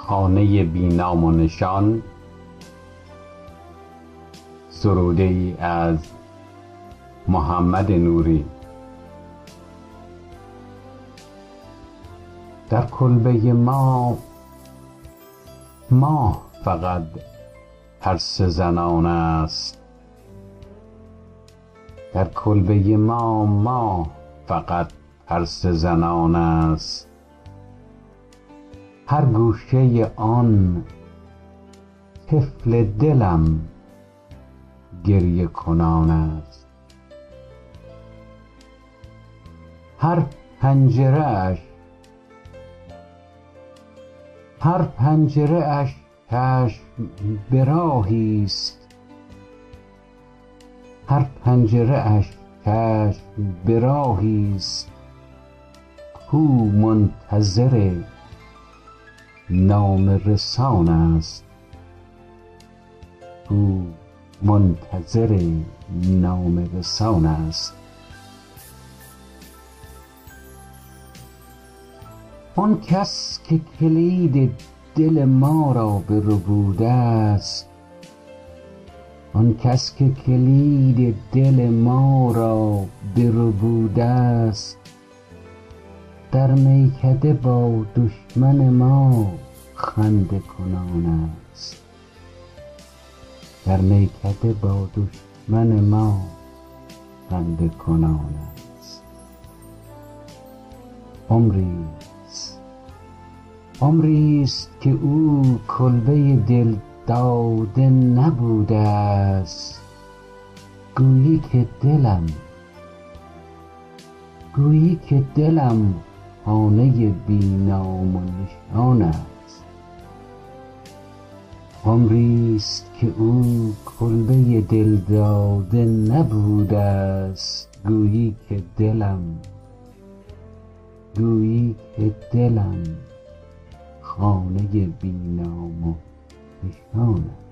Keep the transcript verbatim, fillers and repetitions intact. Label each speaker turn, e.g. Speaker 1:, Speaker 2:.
Speaker 1: خانه بی نام و نشان. سروده ای از محمد نوری. در کلبه ما ماه فقط ترس زنان است. در کلبه ما ماه فقط ترس زنان است. هر گوشه آن طفل دلم گریه کنان است. هر پنجره اش هر پنجره اش چشم به راهی است. هر پنجره اش چشم به راهی است کو منتظر نامه رسان است. کو منتظر نامه رسان است. آن کس که کلید دل ما را بربوده است. آن کس که کلید دل ما را بربوده است. در میکده با دشمن ما خنده کنان است. در میکده با دشمن ما خنده کنان است. عمری است عمری است که او کلبه دل داده نبوده است. گویی که دلم گویی که دلم خانه بی نام و نشان است. عمری است که او کلبه دل داده نبوده است. گویی که دلم گویی که دلم خانه بی نام و نشان است.